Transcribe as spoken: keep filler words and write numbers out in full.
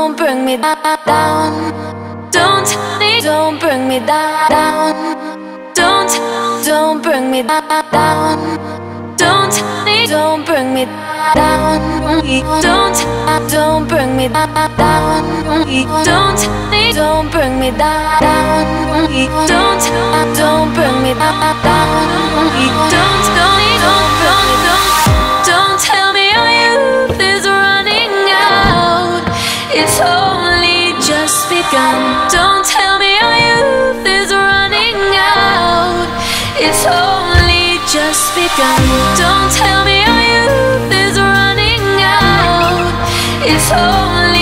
don't bring me down. Don't tell me, don't bring me down. Don't, don't bring me down. Don't tell me, don't bring me down. Don't, don't bring me down. Don't tell me, don't bring me down. Don't, don't bring me down. Don't, don't, don't bring me down. Don't tell me our youth is running out. It's only just begun. Don't tell me our youth is running out. It's only just begun. Don't tell me our youth is running out. It's only